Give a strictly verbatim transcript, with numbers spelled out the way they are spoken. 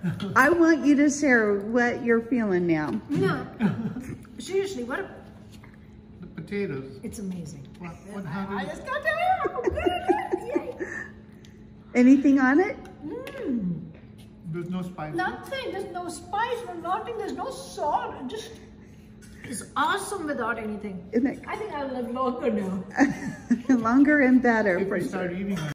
I want you to share what you're feeling now. No, seriously, what a... The potatoes. It's amazing. What, what, how I did, just got to tell you how good it is. Yay. Anything on it? Mm. there's no spice? Nothing. There's no spice, no nothing. There's no salt. It just is awesome without anything. Isn't it? I think I'll live longer now. Longer and better. If For you sure. start eating